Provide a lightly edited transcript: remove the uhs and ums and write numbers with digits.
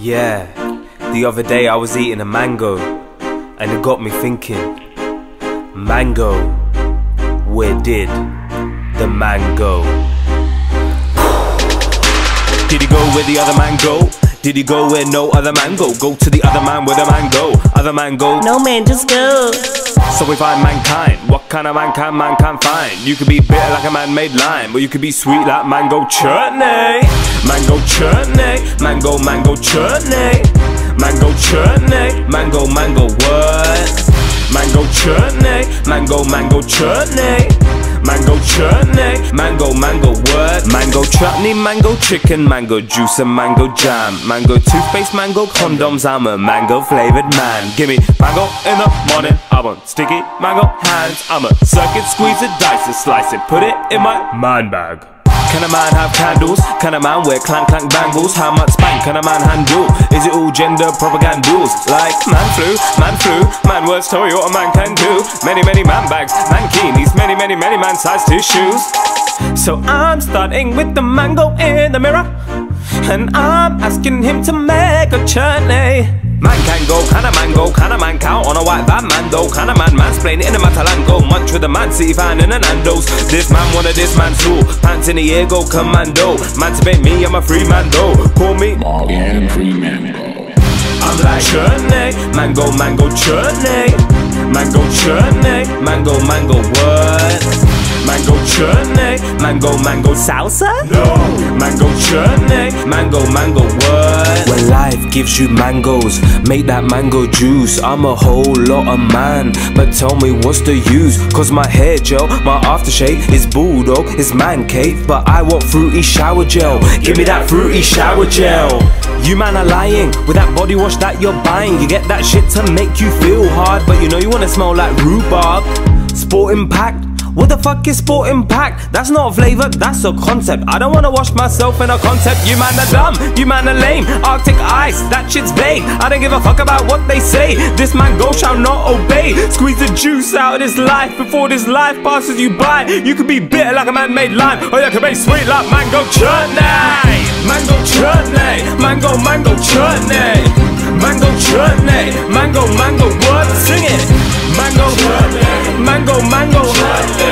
Yeah, the other day I was eating a mango, and it got me thinking, mango, where did the man go? Did he go where the other man go? Did he go where no other man go? Go to the other man where the man go. Other man go, no man, just go. So we find mankind. What kind of man can mankind find? You could be bitter like a man-made lime, or you could be sweet like mango chutney. Mango chutney, mango, mango chutney. Mango chutney, mango, mango what? Mango chutney, mango, mango chutney. Mango chutney, mango, mango what? Mango chutney, mango chicken, mango juice and mango jam. Mango toothpaste, mango condoms, I'm a mango flavored man. Gimme mango in the morning, I want sticky mango hands. I'm a circuit, squeeze it, dice it, slice it, put it in my man bag. Can a man have candles? Can a man wear clank clank bangles? How much spank can a man handle? Is it all gender propagandas? Like man words tell you what a man can do. Many man bags, mankinis, many man size tissues. So I'm starting with the mango in the mirror, and I'm asking him to make a chutney. Man can go, can a man go, can a man count on a white van man though? Can a man mansplain it in a Matalan go? Munch with a man city fan in a Nando's. This man wanted this man too. Pants in the air go commando. Emancipate me, I'm a free man though. Call me Morgan Freeman. I'm like chutney, mango, mango chutney. Mango chutney, mango, mango what? Mango chutney, mango, mango salsa? No! Mango chutney, mango, mango what? When life gives you mangoes, make that mango juice. I'm a whole lot of man, but tell me what's the use? Cause my hair gel, my aftershave is bulldog, it's man cave, but I want fruity shower gel. Give me that fruity shower gel. You man are lying with that body wash that you're buying. You get that shit to make you feel hard, but you know you wanna smell like rhubarb. Sport Impact? What the fuck is Sport Impact? That's not a flavour, that's a concept. I don't wanna wash myself in a concept. You man are dumb, you man are lame. Arctic ice, that shit's vague. I don't give a fuck about what they say. This mango shall not obey. Squeeze the juice out of this life before this life passes you by. You could be bitter like a man-made lime, or you could be sweet like mango chutney. Mango chutney, mango, mango chutney. Mango chutney, mango, mango what? Sing it. Mango chutney, mango, mango chutney.